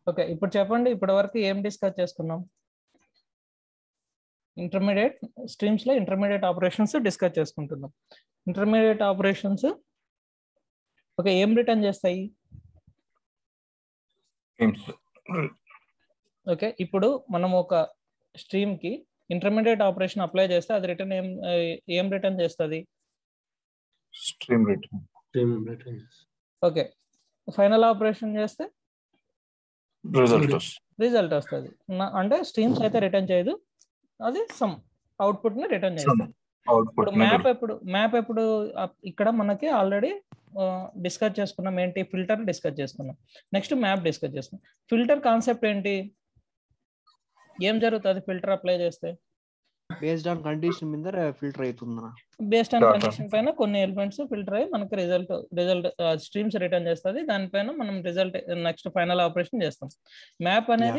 Okay, ఇప్పుడు చెప్పండి, ఇప్పటి వరకు ఏం డిస్కస్ చేసుకున్నాం? ఇంటర్మీడియట్ స్ట్రీమ్స్ లో ఇంటర్మీడియట్ ఆపరేషన్స్ డిస్కస్ చేసుకుంటున్నాం. ఇంటర్మీడియట్ ఆపరేషన్స్ ఓకే, ఏం రిటర్న్ చేస్తాయి? ఓకే, ఇప్పుడు మనం ఒక స్ట్రీమ్ కి ఇంటర్మీడియట్ ఆపరేషన్ అప్లై చేస్తే అది రిటర్న్ ఏం రిటర్న్ చేస్తుంది? Stream return. Okay, final operation చేస్తే రిజల్ట్ వస్తుంది. అంటే స్ట్రీమ్స్ అయితే రిటర్న్ చేయదు, అది సమ్ అవుట్పుట్ ని రిటర్న్ చేస్తుంది. ఇప్పుడు మ్యాప్ ఎప్పుడు ఇక్కడ మనకి ఆల్రెడీ డిస్కస్ చేసుకున్నాం. ఏంటి? ఫిల్టర్ డిస్కస్ చేసుకున్నాం. నెక్స్ట్ మ్యాప్ డిస్కస్ చేసుకున్నాం. ఫిల్టర్ కాన్సెప్ట్ ఏంటి? ఏం జరుగుతుంది ఫిల్టర్ అప్లై చేస్తే? బేస్డ్ ఆన్ కండిషన్ మీద ఫిల్టర్ అవుతుందా? బేస్డ్ ఆన్ కండిషన్ పైన కొన్ని ఎలిమెంట్స్ ఫిల్టర్ అయ్యి మనకి రిజల్ట్ స్ట్రీమ్స్ రిటర్న్ చేస్తుంది. దానిపైన మనం రిజల్ట్ నెక్స్ట్ ఫైనల్ ఆపరేషన్ చేస్తాం. మ్యాప్ అనేది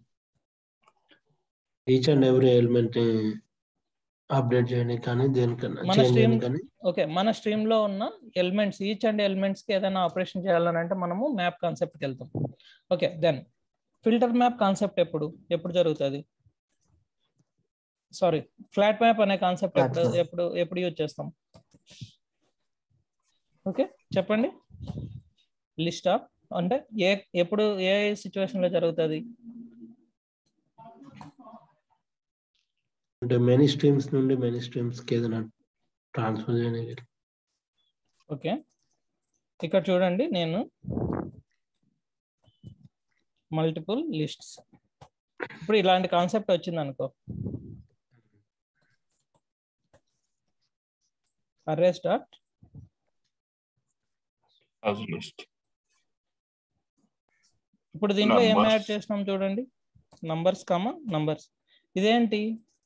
each and every element update చేయడానికి కానీ దేనికన్నా మన చేంజ్ స్ట్రీమ్ చేయడానికి కానీ. ఓకే, మన స్ట్రీమ్ లో ఉన్న ఎలిమెంట్స్ ఈచ్ అండ్ ఎలిమెంట్స్ కి ఏదైనా ఆపరేషన్ చేయాలని అంటే మనము మ్యాప్ కాన్సెప్ట్కి వెళ్తాం. Okay, then filter map concept ఎప్పుడు జరుగుతుంది? సారీ, ఫ్లాట్ మ్యాప్ అనే కాన్సెప్ట్ ఎప్పుడు యూజ్ చేస్తాం? ఓకే చెప్పండి. లిస్ట్ ఆఫ్ అంటే ఎప్పుడు ఏ సిచ్యువేషన్ లో జరుగుతుంది? అంటే మెనీ స్ట్రీమ్స్ నుండి మెనీ స్ట్రీమ్స్ కి ఏదైనా ట్రాన్స్ఫర్ చేయడానికి. ఓకే, ఇక్కడ చూడండి, నేను మల్టిపుల్ లిస్ట్స్, ఇప్పుడు ఇలాంటి కాన్సెప్ట్ వచ్చింది అనుకో, అర్రేస్ డాట్ లిస్ట్. ఇప్పుడు దీంట్లో ఏం యాడ్ చేసినాం చూడండి, నంబర్స్ కామా నంబర్స్. ఇదేంటి?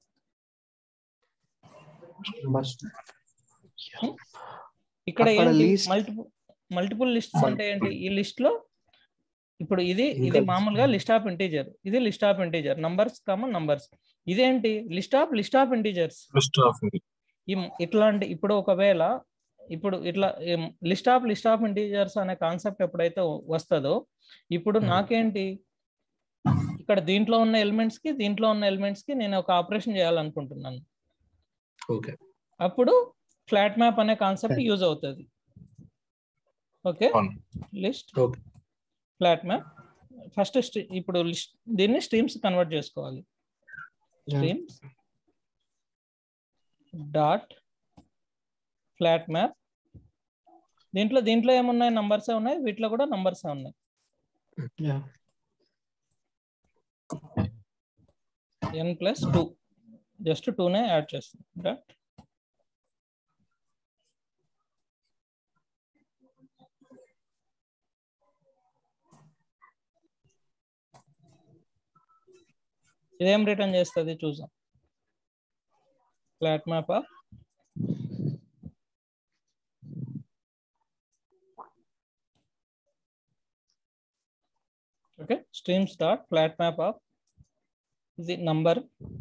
ఇక్కడ ఏంటి? మల్టిపుల్ లిస్ట్స్ అంటే ఏంటి? ఈ లిస్ట్ లో ఇప్పుడు ఇది మామూలుగా లిస్ట్ ఆఫ్ ఇంటీజర్, ఇది list of integer, numbers common numbers. ఇదేంటి? List of integers. ఇట్లాంటి ఇప్పుడు ఒకవేళ ఇప్పుడు ఇట్లా లిస్ట్ ఆఫ్ ఇంటీజర్స్ అనే కాన్సెప్ట్ ఎప్పుడైతే వస్తుందో, ఇప్పుడు నాకేంటి, ఇక్కడ దీంట్లో ఉన్న ఎలిమెంట్స్ కి నేను ఒక ఆపరేషన్ చేయాలనుకుంటున్నాను. ఓకే, అప్పుడు ఫ్లాట్ మ్యాప్ అనే కాన్సెప్ట్ యూజ్ అవుతుంది. Okay, list flat map. First ఇప్పుడు దీన్ని స్ట్రీమ్స్ కన్వర్ట్ చేసుకోవాలి. Streams dot flat map. దీంట్లో ఏమున్నాయి? నంబర్సే ఉన్నాయి, వీటిలో కూడా నంబర్సే ఉన్నాయి. n+2 జస్ట్ 2నే యాడ్ చేస్తుంది. డాట్ ఇదేం రిటర్న్ చేస్తుంది చూసాం. Flat map of okay, streams dot flat map of the number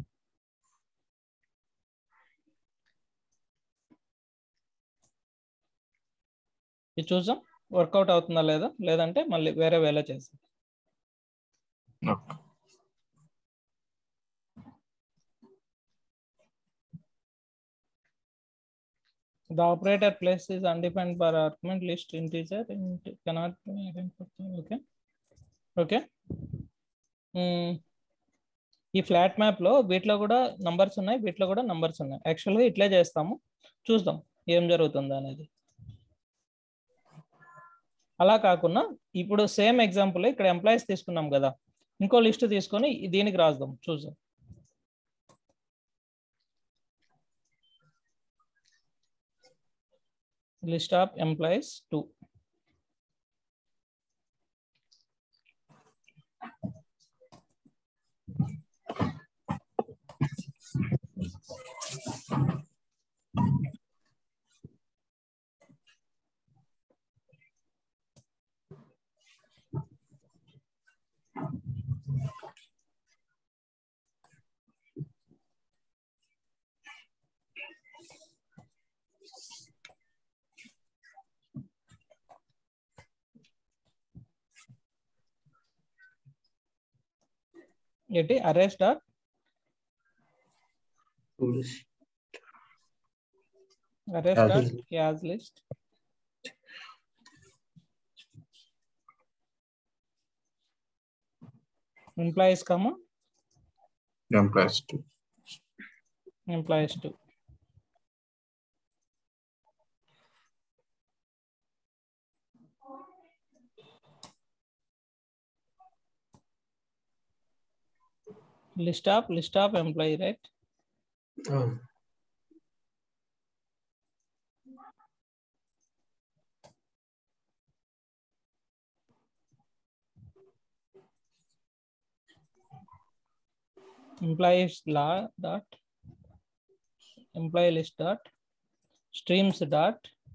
ఇది చూసాం. వర్కౌట్ అవుతుందా లేదా, లేదంటే మళ్ళీ వేరే వేళ చేస్తాం. The operator place is undefined bar argument list integer and cannot be identified. Okay. ఈ ఫ్లాట్ మ్యాప్ లో వీటిలో కూడా నంబర్స్ ఉన్నాయి, వీటిలో కూడా నంబర్స్ ఉన్నాయి. యాక్చువల్గా ఇట్లే చేస్తాము, చూద్దాం ఏం జరుగుతుందో అనేది. అలా కాకుండా ఇప్పుడు సేమ్ ఎగ్జాంపుల్ ఇక్కడ ఎంప్లాయీస్ తీసుకున్నాం కదా, ఇంకో లిస్ట్ తీసుకొని దీనికి రాద్దాం, చూద్దాం. List of employees 2. ఏంటి arrays dot arrays dot as list employees comma employees 2 list of employee, right? Employees dot employee list dot streams dot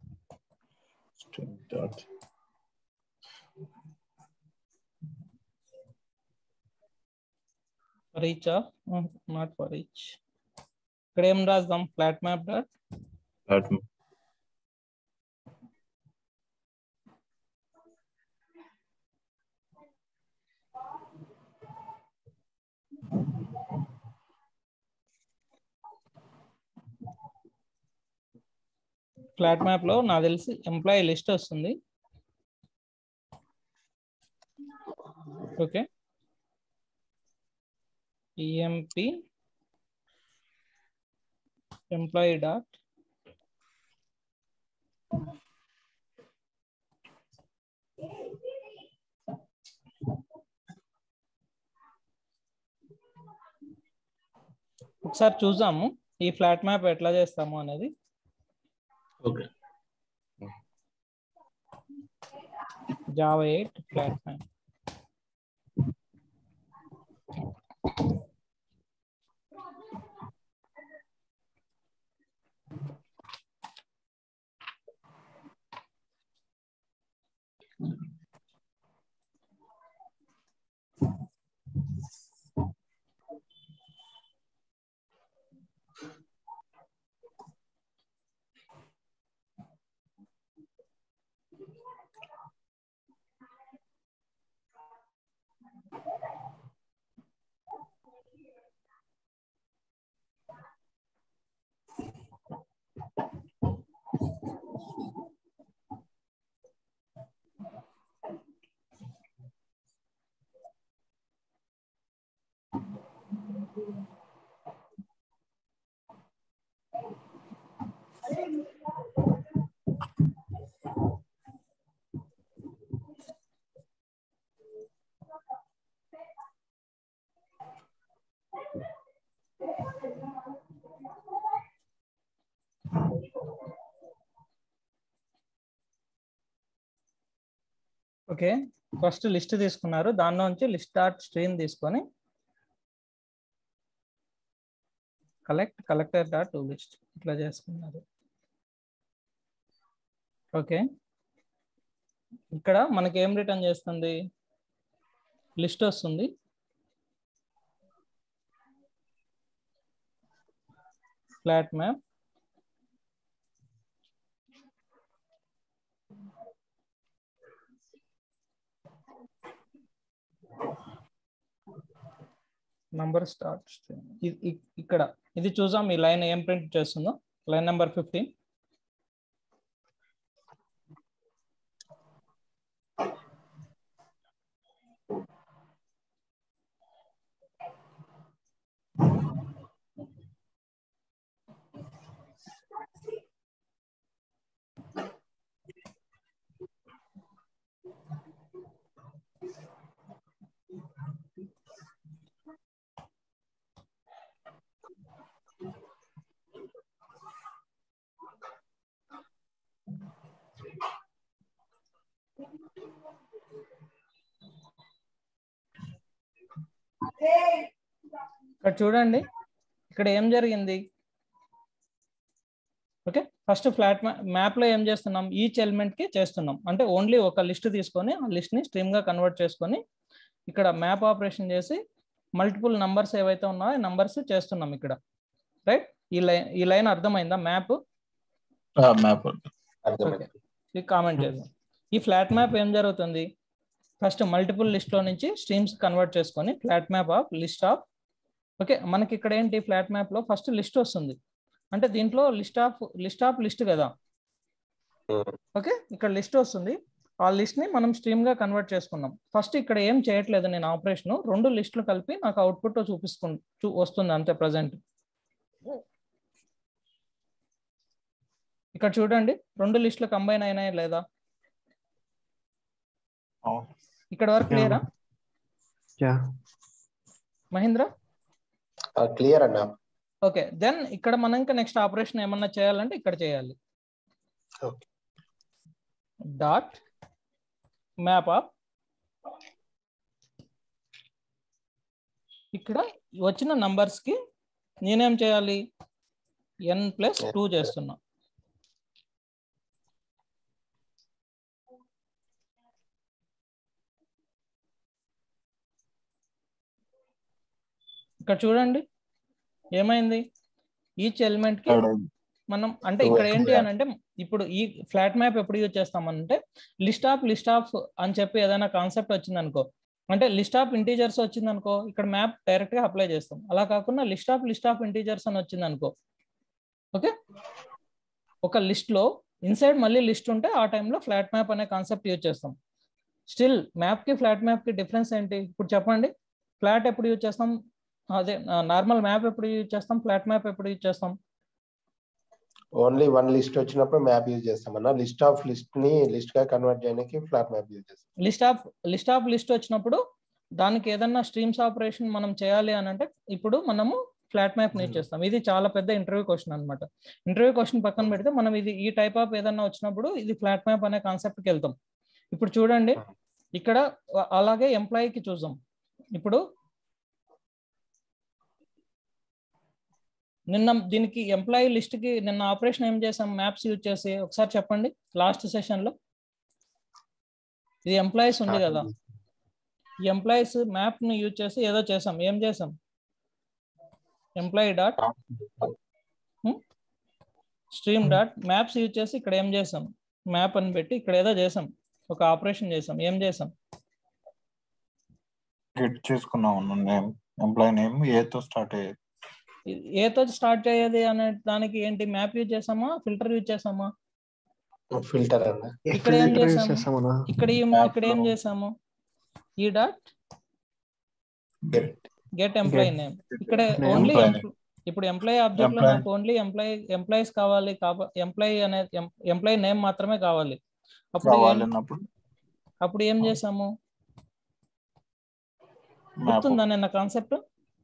for each of not for each. ఇక్కడ ఏం రాద్దాం? Flat map dot flat map లో నాకు తెలిసి employee list వస్తుంది. Okay, EMP employee dot ఒకసారి చూద్దాము ఈ ఫ్లాట్ మ్యాప్ ఎట్లా చేస్తాము అనేది. Okay, Java 8 flat map. Okay, first list తీసుకున్నారు, దానిలో నుంచి లిస్ట్ డాట్ స్ట్రీమ్ తీసుకొని కలెక్టర్ డాట్ టు లిస్ట్ ఇట్లా చేసుకున్నారు. ఓకే, ఇక్కడ మనకి ఏం రిటర్న్ చేస్తుంది? లిస్ట్ వస్తుంది. ఫ్లాట్ మ్యాప్ నంబర్ స్టార్ట్ ఇక్కడ ఇది చూసాం. ఈ లైన్ ఏం ప్రింట్ చేస్తుందో, లైన్ నెంబర్ 15. ఇక్కడ చూడండి, ఇక్కడ ఏం జరిగింది? ఓకే, ఫస్ట్ ఫ్లాట్ మ్యాప్ లో ఏం చేస్తున్నాం? ఈచ్ ఎలిమెంట్ కి చేస్తున్నాం. అంటే ఓన్లీ ఒక లిస్ట్ తీసుకొని ఆ లిస్ట్ ని స్ట్రీమ్ గా కన్వర్ట్ చేసుకొని ఇక్కడ మ్యాప్ ఆపరేషన్ చేసి మల్టిపుల్ నంబర్స్ ఏవైతే ఉన్నాయో నంబర్స్ చేస్తున్నాం ఇక్కడ. రైట్, ఈ లైన్ అర్థమైందా? మ్యాప్ మ్యాప్ కామెంట్ చేద్దాం. ఈ ఫ్లాట్ మ్యాప్ ఏం జరుగుతుంది? ఫస్ట్ మల్టిపుల్ లిస్ట్ లో నుంచి స్ట్రీమ్స్ కన్వర్ట్ చేసుకొని flat map of list of. Okay, మనకి ఇక్కడ ఏంటి ఫ్లాట్ మ్యాప్ లో ఫస్ట్ లిస్ట్ వస్తుంది, అంటే దీంట్లో లిస్ట్ కదా. ఓకే, ఇక్కడ లిస్ట్ వస్తుంది, ఆ లిస్ట్ ని మనం స్ట్రీమ్ గా కన్వర్ట్ చేసుకున్నాం. ఫస్ట్ ఇక్కడ ఏం చేయట్లేదు నేను ఆపరేషన్, 2 లిస్టులు కలిపి నాకు అవుట్పుట్ వస్తుంది అంతే ప్రజెంట్. ఇక్కడ చూడండి 2 లిస్టులు కంబైన్ అయినాయి లేదా, ఇక్కడ వరకు క్లియరా మహేంద్ర? క్లియర్ అన్న. ఓకే, దెన్ ఇక్కడ మనం ఇంకా నెక్స్ట్ ఆపరేషన్ ఏమన్నా చేయాలంటే ఇక్కడ చేయాలి. డాట్ మ్యాప్ ఆఫ్, ఇక్కడ వచ్చిన నంబర్స్ కి నేనేం చేయాలి, n+2 చేస్తున్నా. ఇక్కడ చూడండి ఏమైంది, ఈచ్ ఎలిమెంట్ కి మనం అంటే ఇక్కడ ఏంటి అని అంటే, ఇప్పుడు ఈ ఫ్లాట్ మ్యాప్ ఎప్పుడు యూజ్ చేస్తామనంటే లిస్ట్ ఆఫ్ అని చెప్పి ఏదైనా కాన్సెప్ట్ వచ్చింది అనుకో, అంటే లిస్ట్ ఆఫ్ ఇంటీజర్స్ వచ్చింది అనుకో, ఇక్కడ మ్యాప్ డైరెక్ట్ గా అప్లై చేస్తాం. అలా కాకుండా లిస్ట్ ఆఫ్ ఇంటీజర్స్ అని వచ్చింది అనుకో, ఓకే, ఒక లిస్ట్ లో ఇన్సైడ్ మళ్ళీ లిస్ట్ ఉంటే ఆ టైంలో ఫ్లాట్ మ్యాప్ అనే కాన్సెప్ట్ యూజ్ చేస్తాం. స్టిల్ మ్యాప్ కి ఫ్లాట్ మ్యాప్ కి డిఫరెన్స్ ఏంటి ఇప్పుడు చెప్పండి. ఫ్లాట్ ఎప్పుడు యూజ్ చేస్తాం, అదే నార్మల్ మ్యాప్ ఎప్పుడు యూజ్ చేస్తాం, ఫ్లాట్ మ్యాప్ ఎప్పుడు యూజ్ చేస్తాం? ఓన్లీ 1 లిస్ట్ వచ్చినప్పుడు మ్యాప్ యూజ్ చేస్తామన్నా. లిస్ట్ ని లిస్ట్ గా కన్వర్ట్ చేయడానికి ఫ్లాట్ మ్యాప్ యూజ్ చేస్తాం. లిస్ట్ వచ్చినప్పుడు దానికి ఏదన్నా స్ట్రీమ్స్ ఆపరేషన్ మనం చేయాలి అని అంటే ఇప్పుడు మనము ఫ్లాట్ మ్యాప్ యూజ్ చేస్తాం. ఇది చాలా పెద్ద ఇంటర్వ్యూ క్వశ్చన్ అనమాట. ఇంటర్వ్యూ క్వశ్చన్ పక్కన పెడితే మనం ఇది ఈ టైప్ ఆఫ్ ఏదన్నా వచ్చినప్పుడు ఇది ఫ్లాట్ మ్యాప్ అనే కాన్సెప్ట్ కి వెళ్తాం. ఇప్పుడు చూడండి ఇక్కడ అలాగే ఎంప్లాయీకి చూద్దాం. ఇప్పుడు నిన్న దీనికి ఎంప్లాయీ లిస్ట్ కి నిన్న ఆపరేషన్ ఏం చేసాం, మ్యాప్స్ యూజ్ చేసి, ఒకసారి చెప్పండి. లాస్ట్ సెషన్ లో ఇది ఎంప్లాయీస్ ఉంది కదా, ఈ ఎంప్లాయీస్ మ్యాప్ ని యూజ్ చేసి ఏదో చేసాం. ఏం చేసాం, employee dot stream dot maps use చేసి ఇక్కడ ఏం చేసాం, మ్యాప్ అని పెట్టి ఇక్కడ ఏదో చేసాం, ఒక ఆపరేషన్ చేసాం. ఏం చేసాం, గెట్ చేసుకున్నాం నేమ్, ఎంప్లాయీ నేమ్ ఏతో స్టార్ట్ అయ్యేది. ఏతో స్టార్ట్ అయ్యేది అనే దానికి ఏంటి మ్యాప్ యూజ్ చేసామా, ఫిల్టర్ యూజ్ చేసామా? ఫిల్టర్ అన్న. ఇక్కడ ఏం చేసాము, ఇక్కడ ఏం చేసాము, ఈ డాట్ గెట్ ఎంప్లాయీ నేమ్. ఇక్కడ ఓన్లీ ఇప్పుడు ఎంప్లాయీ ఆబ్జెక్ట్ లో నాకు ఓన్లీ ఎంప్లాయీస్ కావాలి, ఎంప్లాయీ నేమ్ మాత్రమే కావాలి. అప్పుడు ఏం చేసాము, గుర్తుందా నిన్న కాన్సెప్ట్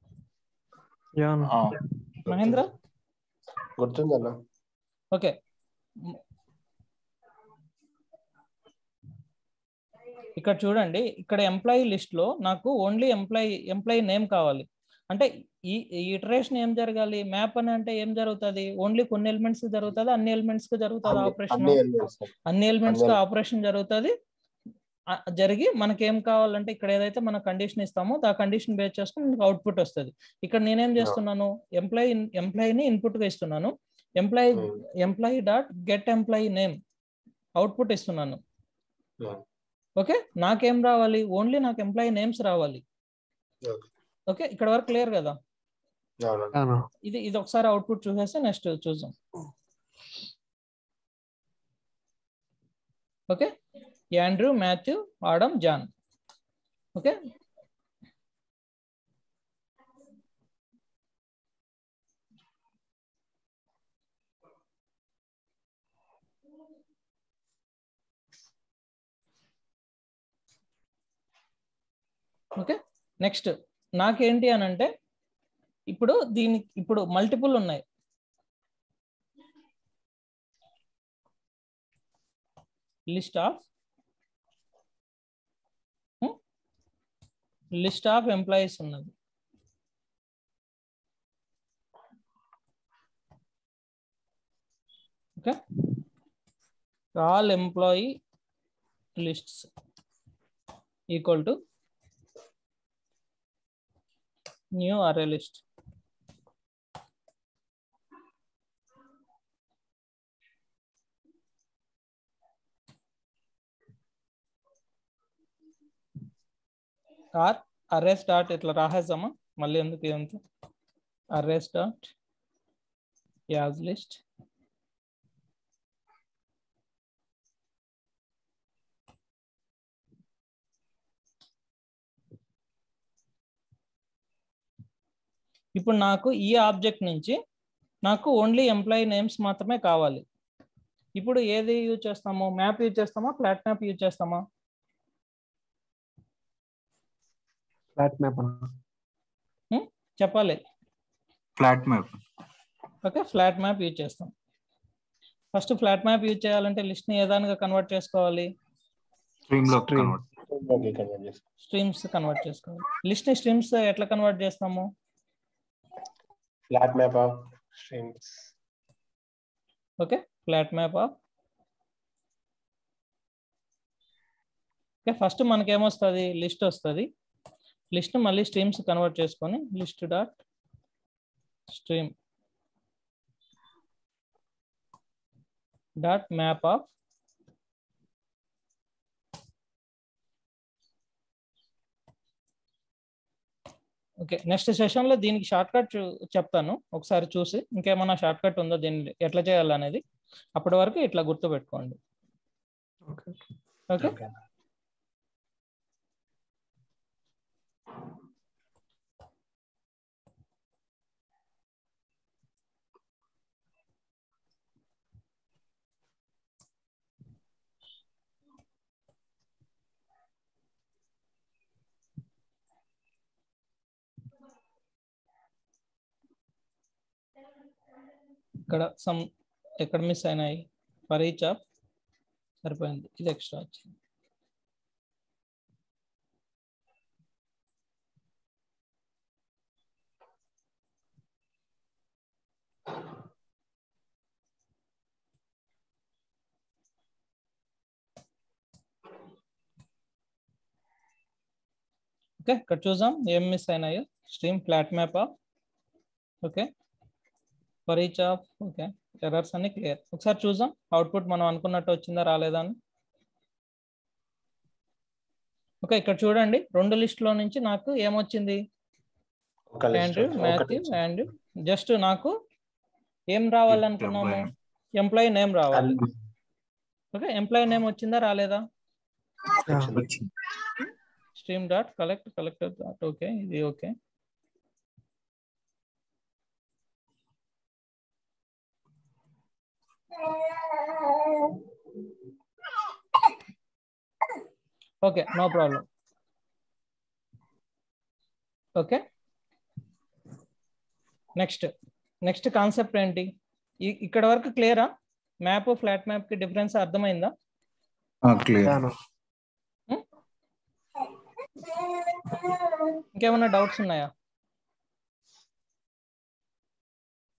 మహేంద్ర? గుర్తుందన్న. ఓకే, ఇక్కడ చూడండి, ఇక్కడ ఎంప్లాయీ లిస్ట్ లో నాకు ఓన్లీ ఎంప్లాయీ నేమ్ కావాలి. అంటే ఈ ఇటరేషన్ ఏం జరగాలి, మ్యాప్ అని అంటే ఏం జరుగుతుంది, ఓన్లీ కొన్ని ఎలిమెంట్స్ జరుగుతుంది, అన్ని ఎలిమెంట్స్ కు జరుగుతుంది ఆపరేషన్, అన్ని ఎలిమెంట్స్ కు ఆపరేషన్ జరుగుతుంది. జరిగి మనకి ఏం కావాలంటే ఇక్కడ ఏదైతే మన కండిషన్ ఇస్తామో ఆ కండిషన్ బేస్ చేసుకుని మనకు అవుట్పుట్ వస్తుంది. ఇక్కడ నేనేం చేస్తున్నాను, ఎంప్లాయీని ఇన్పుట్ గా ఇస్తున్నాను. Employee dot get employee name output ఇస్తున్నాను. ఓకే, నాకేం రావాలి, ఓన్లీ నాకు ఎంప్లాయీ నేమ్స్ రావాలి. ఓకే, ఇక్కడ వరకు క్లియర్ కదా? ఇది ఒకసారి అవుట్పుట్ చూసేస్తే నెక్స్ట్ చూద్దాం. Okay, Andrew, Matthew, Adam, John. Okay, okay, next నాకేంటి అని అంటే ఇప్పుడు ఇప్పుడు మల్టిపుల్ ఉన్నాయి. లిస్ట్ ఆఫ్ ఎంప్లాయీస్ ఉన్నది. Okay, all employee lists equal to new array list. Or arrays dot ఇట్లా రాసేద్దామా మళ్ళీ ఎందుకు ఇదంతా అరేస్ డాట్ యాజ్ లిస్ట్ ఇప్పుడు నాకు ఈ ఆబ్జెక్ట్ నుంచి నాకు ఓన్లీ ఎంప్లాయీ నేమ్స్ మాత్రమే కావాలి. ఇప్పుడు ఏది యూజ్ చేస్తాము? మ్యాప్ యూజ్ చేస్తామా, ఫ్లాట్ మ్యాప్ యూజ్ చేస్తామా? ఫ్లాట్ మ్యాప్ చెప్పాలి. Flat map. Okay, flat map use చేస్తాం. ఫస్ట్ ఫ్లాట్ మ్యాప్ యూజ్ చేయాలంటే లిస్ట్ ని ఏ దానిగా కన్వర్ట్ చేసుకోవాలి? స్ట్రీమ్స్ కన్వర్ట్ చేసుకోవాలి. లిస్ట్ ని స్ట్రీమ్స్ ఎట్లా కన్వర్ట్ చేస్తాము? Flat map of streams. Okay, flat map of. Okay, first మనకేమొస్తుంది? లిస్ట్ వస్తుంది. లిస్ట్ మళ్ళీ స్ట్రీమ్స్ కన్వర్ట్ చేసుకొని list dot stream dot map of okay. Next సెషన్లో దీనికి షార్ట్ కట్ చెప్తాను, ఒకసారి చూసి ఇంకేమన్నా షార్ట్ కట్ ఉందో దీన్ని ఎట్లా చేయాలనేది. అప్పటి వరకు ఇట్లా గుర్తుపెట్టుకోండి. ఓకే, ఇక్కడ సమ్ ఎక్కడ మిస్ అయినాయి? ఫర్ ఈచ్ ఆఫ్ సరిపోయింది, ఇది ఎక్స్ట్రా వచ్చింది. ఓకే, ఇక్కడ చూసాం ఏం మిస్ అయినాయో. Stream flat map of okay for each of okay errors అన్ని క్లియర్. ఒకసారి చూద్దాం అవుట్పుట్ మనం అనుకున్నట్టు వచ్చిందా రాలేదా అని. ఓకే, ఇక్కడ చూడండి, రెండు లిస్టులో నుంచి నాకు ఏమొచ్చింది? Andrew, Matthew, Andrew. జస్ట్ నాకు ఏం రావాలనుకున్నాము? ఎంప్లాయీ నేమ్ రావాలి. ఓకే, ఎంప్లాయీ నేమ్ వచ్చిందా రాలేదా? Stream dot collector dot okay, ఇది okay. Okay, no problem. Okay, next concept ఏంటి? ఇక్కడ వరకు క్లియరా? మ్యాప్ ఫ్లాట్ మ్యాప్ కి డిఫరెన్స్ అర్థమైందా? ఇంకేమన్నా డౌట్స్ ఉన్నాయా?